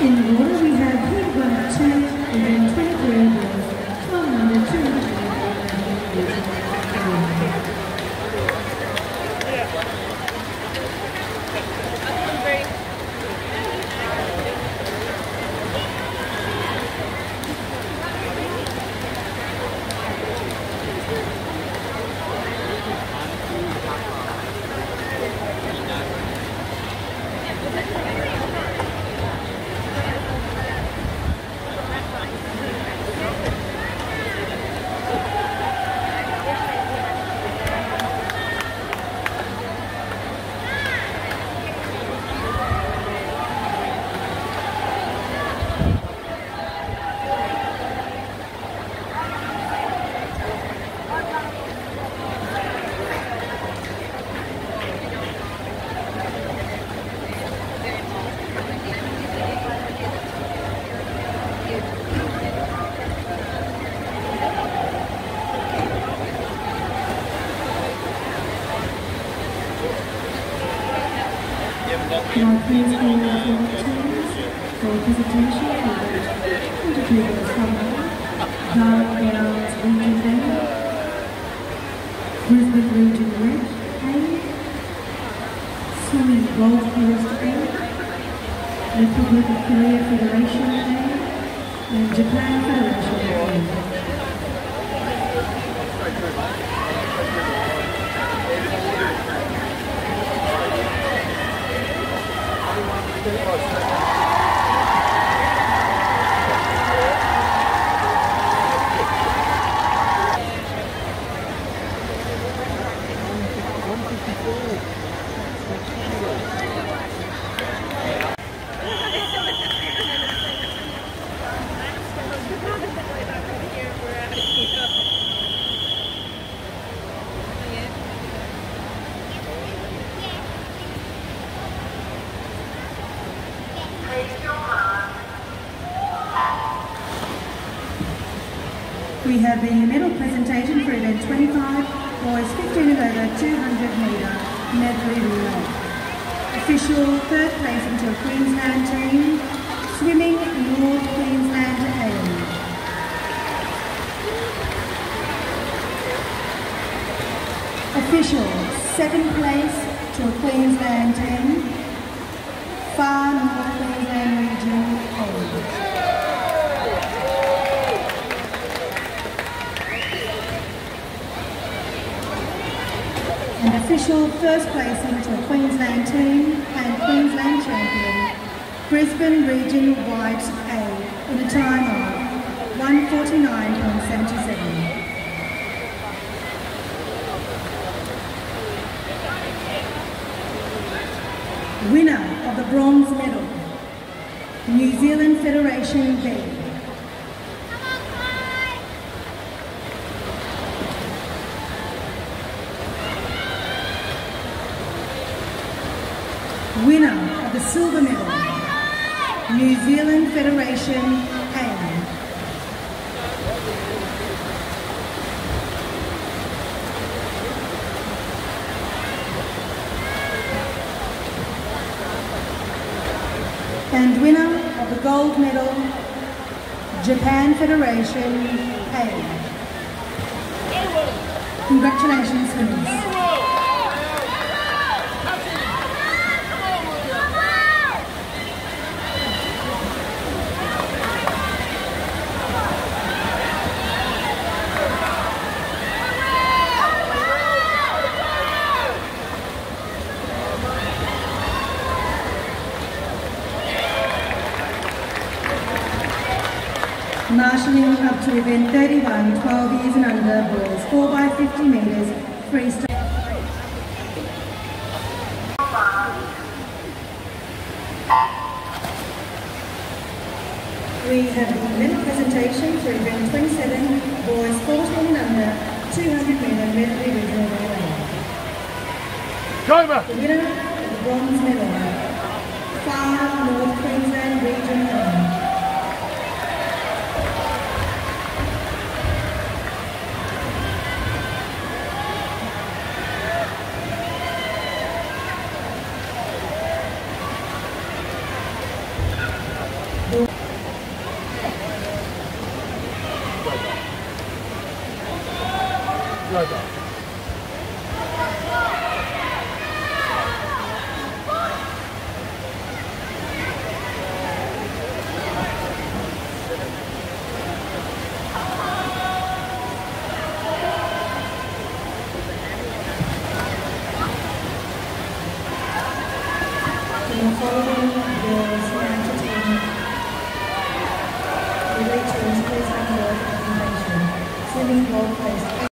In the order we have heat 1 and 2, and then 23 boys, 12 and under, 2 and 3. Now please hold your teams for presentation of individuals from Dark Gals Region A, Brisbane Region Red A, Swimming Gold Coast A, Republic of Korea Federation A, and Japan Federation A. We have the medal presentation for event 25, boys 15 and over 200 metre medley relay. Official third place into a Queensland team, swimming North Queensland A. Official second place to a Queensland team, Far North Queensland Region A. And official first place into a Queensland team and Queensland champion, Brisbane Region White A, in a time of 1:49.77. Winner of the bronze medal, New Zealand Federation B. Winner of the silver medal, New Zealand Federation A. And winner of the gold medal, Japan Federation A. Congratulations, winners. Marshalling up to event 31, 12 years and under, boys 4 by 50 metres, freestyle. We have the medal presentation for event 27, boys 14 and under, 200 metre medley regional relay. The winner of the bronze medal, Far North Queensland Region A. Logo. The following girls national team will reach please have your presentation. Swimming gold place